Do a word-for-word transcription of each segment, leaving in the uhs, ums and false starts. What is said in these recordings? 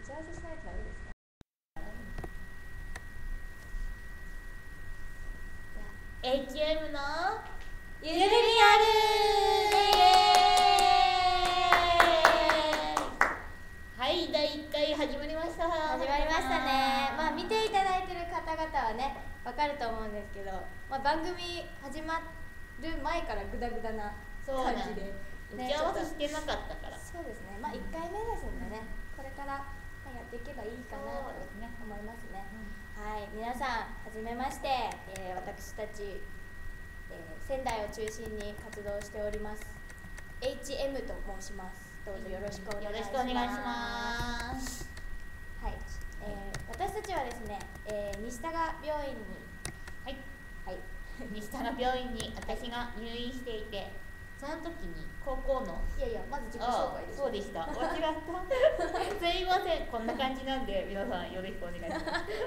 ち合わせしないとダメですね。 エイチエム のゆるリアルはい、だいいっかい始まりました。 始まりましたね。まあ見ていただいてる方々はねわかると思うんですけど、まあ、番組始まる前からグダグダな感じで、 ね、打ち合わせしてなかったから。 そうですね。まあいっかいめですんでね、これからやっていけばいいかなと思いますね。はい、皆さんはじめまして、えー、私たち、えー、仙台を中心に活動しております エイチエム と申します。どうぞよろしくお願いします。 よろしくお願いします。 はい、えー、私たちはですね、えー、西多賀病院にはい、 はい、 西多賀病院に私が入院していて、その時に高校のいやいやまず自己紹介です。 そうでした。間違った。すいません。こんな感じなんで皆さんよろしくお願いします。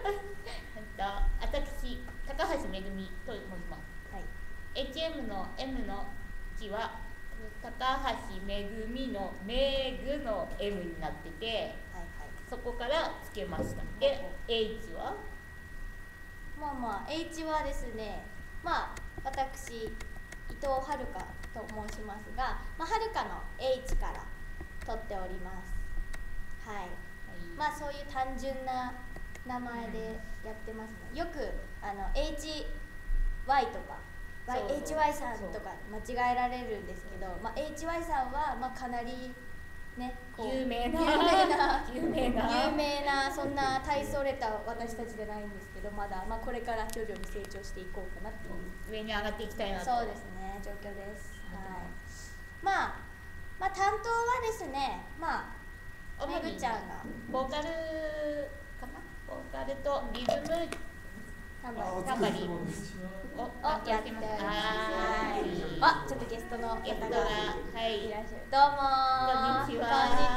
私高橋めぐみと申します。はい。エイチエム の M の字は高橋めぐみのめぐの M になってて、はいはい、そこからつけました。で、H はまあまあ H はですね、まあ私伊藤遥と申しますが、まあ、はるかの H から取っております。はい、はい、まあそういう単純な名前でやってますね。よくあの エイチワイ とか エイチワイ さんとか間違えられるんですけど、まあ、エイチワイ さんはまあかなりね、こう有名な有名な有名なそんな大それた私たちじゃないんですけど、まだ、まあ、これから徐々に成長していこうかなっていう、 上に上がっていきたいなと。 そうですね、状況です。はい、まあ、まあ担当はですね、まあめぐちゃんがボーカルかな、ボーカルとリズムタンバリンタンバリンをやっております。はい。あ、ちょっとゲストの方がいらっしゃる。どうも。こんにちは。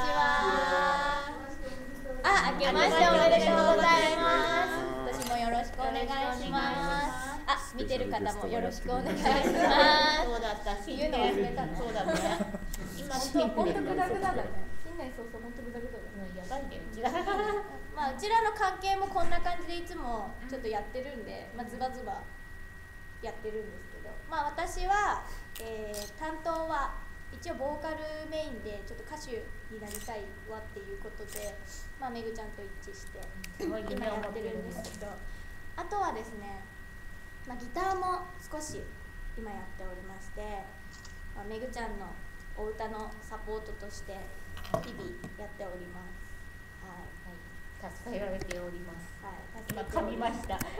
あ、明けましておめでとうございます。今年もよろしくお願いします。あ、見てる方もよろしくお願いします。 そうだった。 言うの忘れたね。 そうだね。今本当グダグダだね。新年早々本当グダグダだね。 やばいね、うちら。 まあうちらの関係もこんな感じでいつもちょっとやってるんで、まあズバズバやってるんですけど、まあ私は、えー、担当は一応ボーカルメインでちょっと歌手になりたいわっていうことで、まあめぐちゃんと一致して今やってるんですけど、あとはですね、まあ、ギターも少し今やっておりまして、まあ、めぐちゃんのお歌のサポートとして日々やっております。はい、 助けられております。 はい、 今噛みました。ね、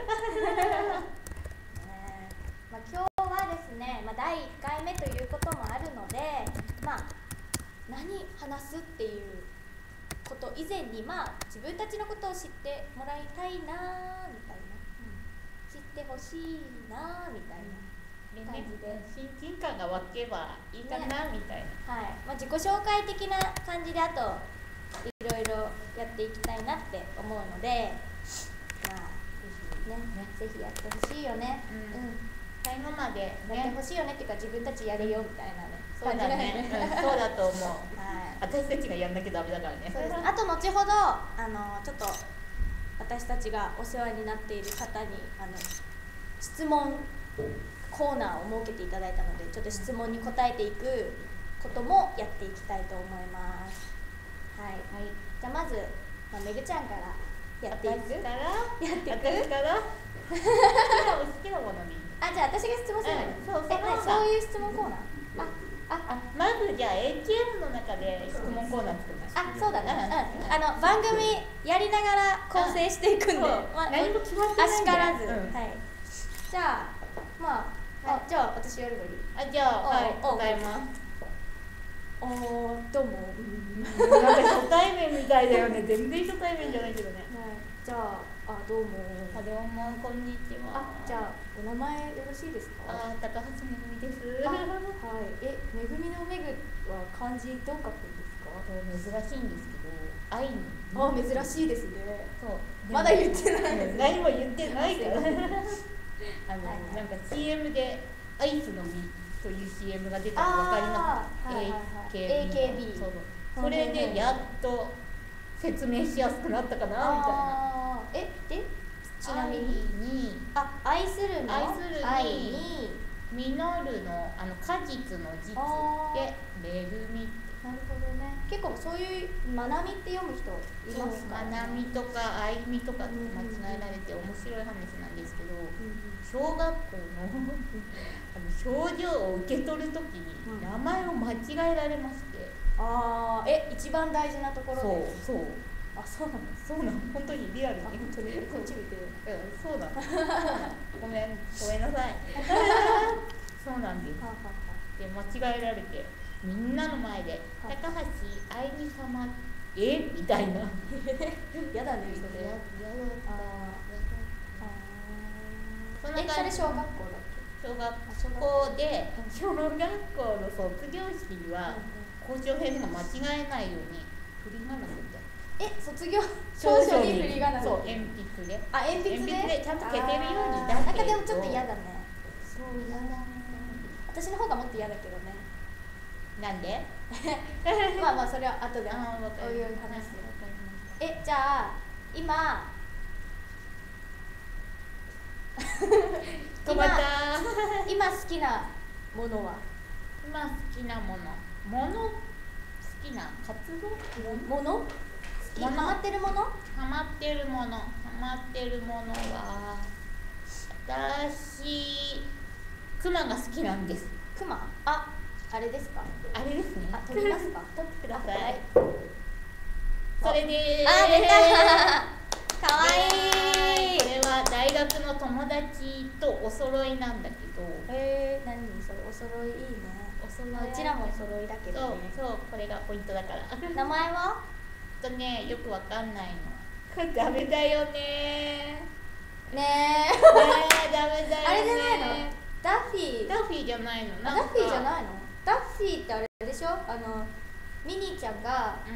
まあ、今日はですね、まあ、だいいっかいめということもあるので、まあ、何話すっていうこと以前に、まあ、自分たちのことを知ってもらいたいなみたいな、うん、知ってほしいなみたいな感じで、 親近感が湧けばいいかな、ね、みたいな、 はい、まあ、自己紹介的な感じで、あといろいろやっていきたいなって思うので、まあね、ね、ぜひやってほしいよね。うん、うん、 最後までやってほしいよねっていうか、自分たちやれよみたいなね。 そうだね。そうだと思う。はい。私たちがやんなきゃダメだからね。 そうです。あと後ほどあのちょっと私たちがお世話になっている方にあの質問コーナーを設けていただいたので、ちょっと質問に答えていくこともやっていきたいと思います。はい。はい。じゃあまず、まあ、めぐちゃんからやっていく。 私からやっていく。 私から好きなものに。 あ、じゃあ私が質問するの。うん、そうそうそういう質問コーナー。あ、あ、あ、 まずじゃあ エイチエム の中で質問コーナー作ります。 あ、そうだね。うん、あの番組やりながら構成していくんで、 まあ、何も決まってないんで。 あしからず、うん、はい。じゃあ、まあ、はい、あ、じゃあ私やればいい。 あ、じゃあ、はい、答えます。 おー、どうも。 なんか初対面みたいだよね。全然初対面じゃないけどね。はい、 じゃあ、あ、どうも。 あ、どうも、こんにちは。 あ、じゃあ、お名前よろしいですか。 あ、高橋めぐみです。 はい。え、めぐみのめぐは漢字どう書くんですか。 珍しいんですけど、愛に。 あ、珍しいですね。 そう。 まだ言ってない。 何も言ってないから。あの、なんか シーエム でアイスの実という シーエム が出たの分かりますか。エーケービー。そうそう。それでやっと説明しやすくなったかなみたいな。 えでちなみににあ愛するの愛するに愛に実るのあの果実の実で恵み。 なるほどね。結構そういうまなみって読む人いますか、ね、 まなみとかあいみとかって間違えられて面白い話なんですけど、小学校のあの症状を受け取るときに名前を間違えられまして、 うん、ああえ一番大事なところでそうそうあそうなのそうなの本当にリアルに本当にこっち見てるうんそうなのごめんごめんなさいそうなんです。 はははで間違えられてみんなの前で「高橋愛美様えみたいなやだねそれ。 やだったそんな感じ。えそれ小学校だっけ。 小学校で小学校の卒業式には校長先生が間違えないように振り仮名するんだよ。 え卒業証書に振り仮名。 そう鉛筆であ鉛筆で鉛筆でちゃんと消せるようにだけどなんかでもちょっと嫌だね。 そう嫌だね。 私の方がもっと嫌だけどね。 なんでまあまあそれは後でおいおい話して。えじゃあ今止まった今好きなものは今好きなものもの好きな活動ものハマってるものハマってるものハマってるものは私クマが好きなんです。 クマああれですか。 あれですね。 あ、撮りますか。 撮ってください。それでーす。 あ、出た。可愛いい。 これは大学の友達とお揃いなんだけど。 えー、何それお揃いいいね。 お揃い。 うちらもお揃いだけどね。 そう、そう、これがポイントだから。 名前は？ とね、よくわかんないの。ダメだよねー。ねえ。 ねえ、ダメだよね。 あれじゃないの？ダッフィー。 ダッフィーじゃないの。 ダッフィーじゃないの？ダッフィーってあれでしょ。あのミニーちゃんが、うん、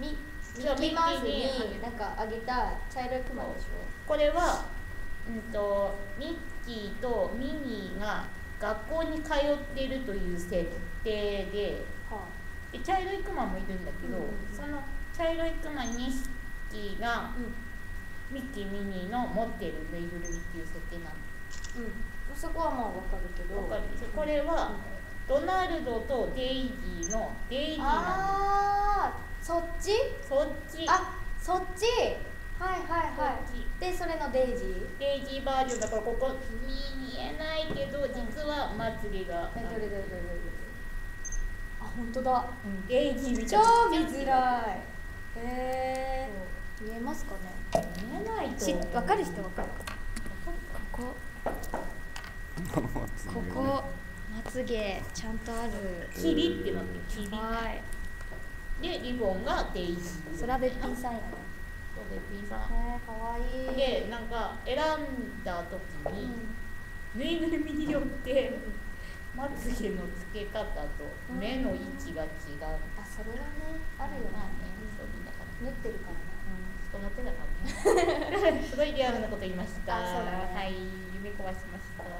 ミミッキーマウスになんかあげた茶色いクマでしょ。 これは、うんとミッキーとミニーが学校に通っているという設定で、はあ、で茶色いクマもいるんだけど、うんうん、その茶色いクマにひきが、うん、ミッキーミニーの持っているぬいぐるみっていう設定なの。 うん、そこはまあわかるけど。 わかる。これは、うんドナルドとデイジーのデイジーなんです。 あーそっちそっちあそっちはいはいはいでそれのデイジーデイジーバージョンだからここ見えないけど実はまつげがえどれどれどれどれあ本当だ、 うん、デイジーみたいな超見づらいへえ見えますかね見えないとし分かる人分かるここここまつげちゃんとあるキリってなってキリはいでリボンがデイジーそらべっぴんさんやねそうべっぴんさんへえかわいいでなんか選んだ時に、うん、ぬいぐるみによってまつげのつけ方と目の位置が違う、うん、 あそれはねあるよね、 ねそうだから縫ってるからね人の手だからねすごいリアルなこと言いましたあそうだねはい夢壊しました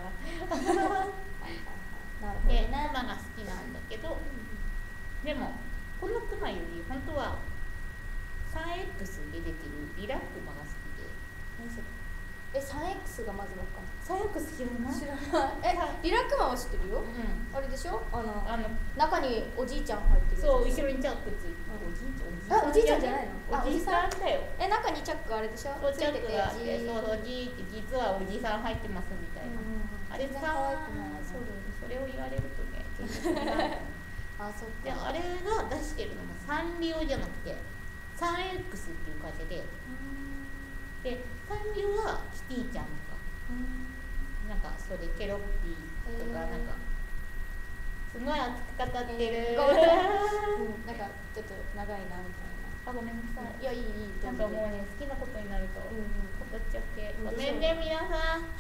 なるほどね、 でクマが好きなんだけど、うん、でもこのクマより本当は スリーエックス で出てるリラクマが好きで何それえ スリーエックス がまずわかんないスリーエックス 知らない知らないえリラクマは知ってるよ、うん、あれでしょあのあの中におじいちゃん入ってるそう後ろにチャックついてる、うん、おじいちゃんおじいちゃんじゃないのおじさんだよえ中にチャックあれでしょそうチャックがあってそうおじいって実はおじさん入ってますみたいな、うん、あれさそうそれを言われるとねあそっかであれが出してるのもサンリオじゃなくて スリーエックス っていう会社ででサンリオはキティちゃんとかなんかそれケロッピーとかなんかすごい熱く語ってる、えーうん、なんかちょっと長いなみたいなあごめんなさいいやいいいいなんかもうね好きなことになると語っちゃって、うんうん、ごめんね皆さん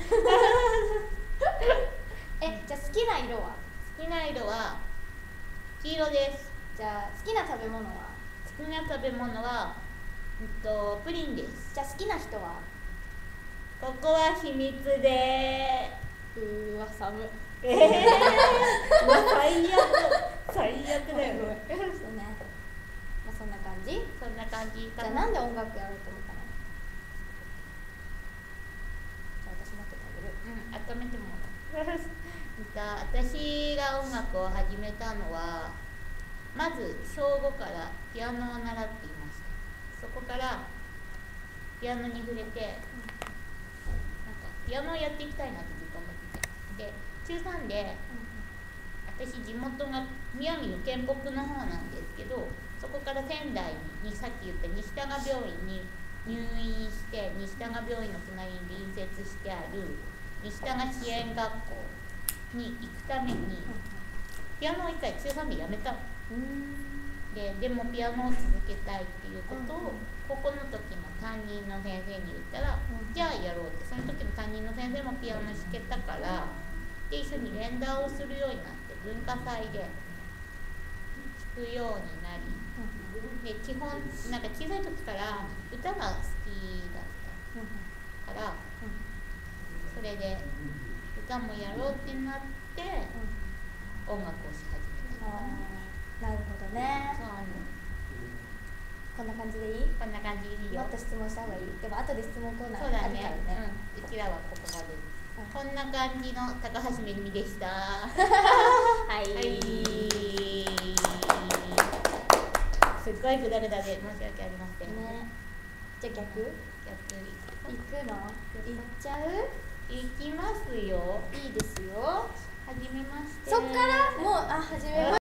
えじゃあ好きな色は好きな色は黄色です。 じゃあ好きな食べ物は好きな食べ物は、えっと、プリンです。 じゃあ好きな人はここは秘密でうーわ寒いえー、うわ最悪最悪だよねそうね、まあ、 そんな感じ。 そんな感じかな。 じゃあなんで音楽やろうと思ったの？じゃあ私持っててあげる。 うん、温めてもらう。私が音楽を始めたのは、まず小ごからピアノを習っていました。そこからピアノに触れて、なんかピアノをやっていきたいなってずっと思ってて、で中さんで、私地元が宮城の県北の方なんですけど、そこから仙台にさっき言った西多賀病院に入院して、西多賀病院の隣に隣接してある西多賀支援学校に行くためにピアノを一回中さんでやめたの。ででもピアノを続けたいっていうことを高校の時の担任の先生に言ったら、じゃあやろうって。その時の担任の先生もピアノ弾けたから、で一緒に連弾をするようになって、文化祭で弾くようになり、で基本なんか小さい時から歌が好きだったから、それで歌もやろうってなって音楽をし始めた。 なるほどね。 そう、 こんな感じでいい？ こんな感じでいいよ。 もっと質問した方がいい？でも後で質問コーナーそうだね。 あるからね。 うん、うちらはここまで。こんな感じの高橋めぐみでした。はい。はい、 すっごいグダグダで申し訳ありません。 ね。じゃあ逆？ 逆に。 行くの？行っちゃう？ 行きますよ。 いいですよ。 はじめまして。 そっからもうあはじめま